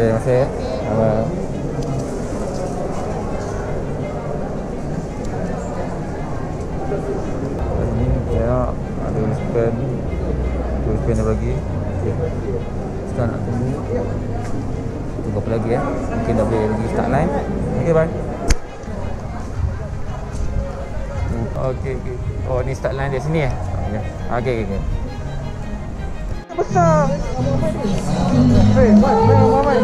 Terima kasih. Ini saya ada spend. Tu spend lagi. Okay. Sekarang nak tunggu apa lagi ya. Mungkin dah boleh lagi start line. Okay, bye. Okay. Oh, ni start line dari sini ya? Okay. Besar. Hei, Muhammad.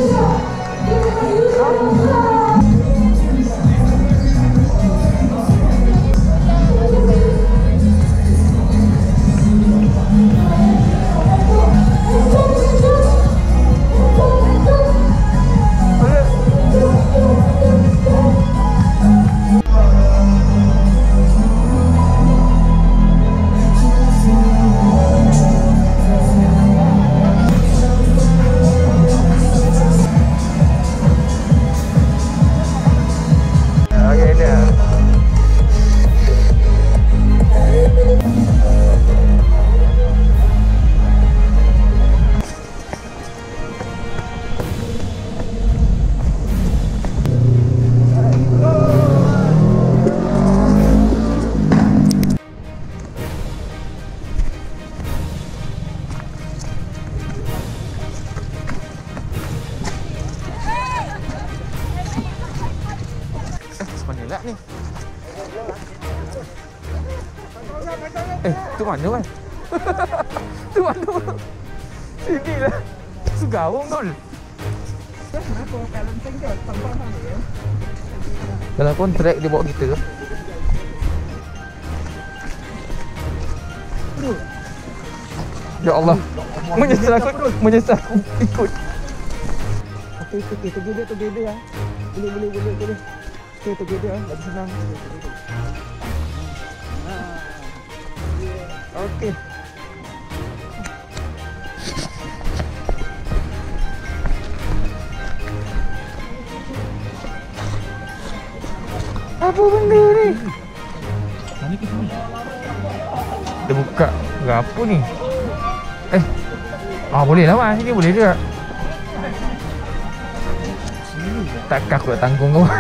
Mana ni? Tu mana kan? Tu mana? Sini lah. Sugawung tol. Dalam kontrak dia bawa kita. Ya Allah. Menyesal aku ikut. Okey, together lah. Boleh. Okay, together lagi senang. Okay. Apa benda ni? Mana ke sini? Dia buka apa ni? Boleh lah mas, sini boleh juga. Takkan aku nak tanggung kau.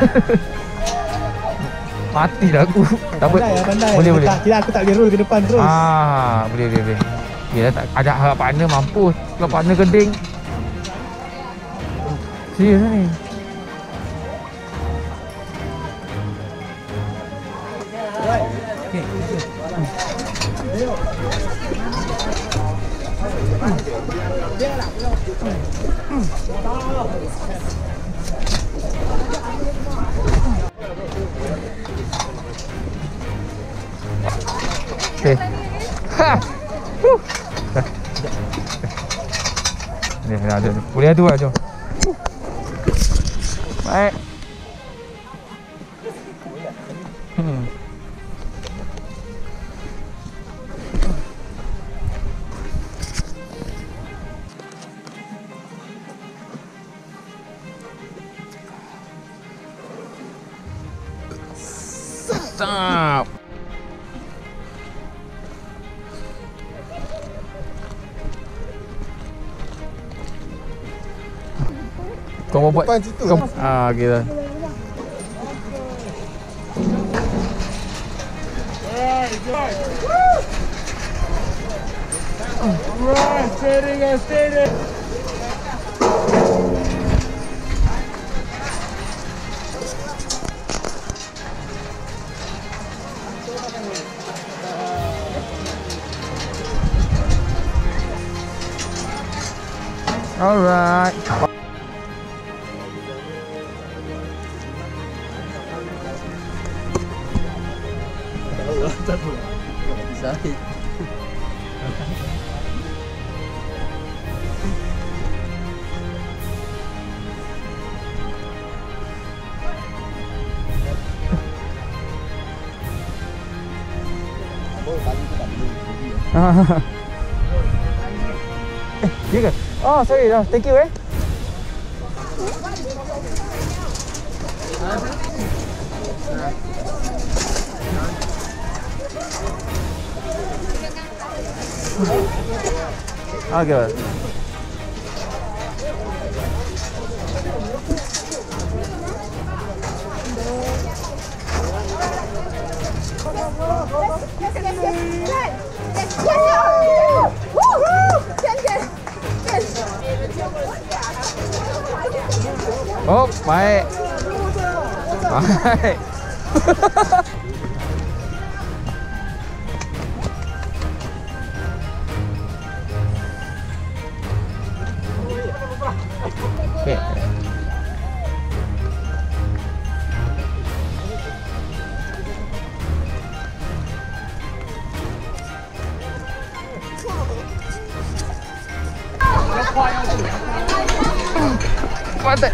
Mati dah aku. Tak pandai. Boleh. Tidak, aku tak boleh roll ke depan terus. Boleh. Dia tak ada harap partner mampus. Kalau partner keding. Serius ni. Okay. Ni ada. Boleh adu lah, jom. Baik. Stop. Kau mau buat situ. Gila. Steady. Alright. Sakit. Ya ke? Oh, sorry dah. Thank you Okay. Oh, baik. Baik. Okey. Mantap.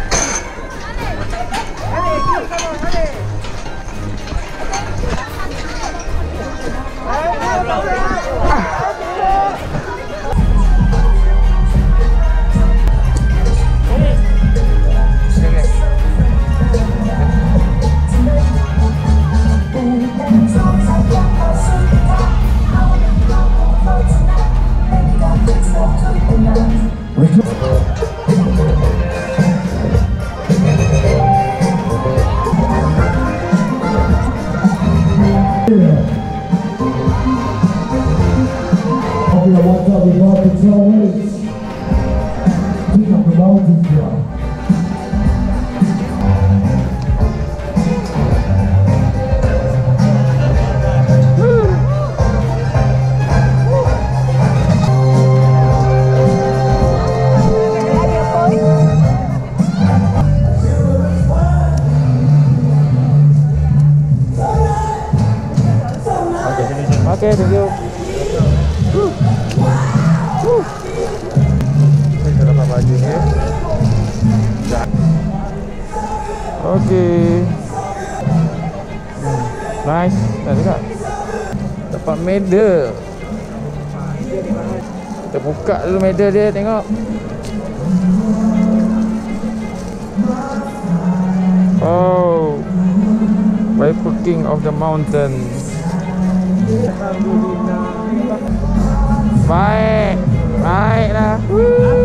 What's up, we got the tailways. Pick up the mountain floor. Okay, thank you. Saya sudah dapat baju ni. Okay. Nice. Dah juga. Dapat medal. Kita buka dulu medal dia, tengok. Oh. Viper King of the Mountain. Baik. Baiklah.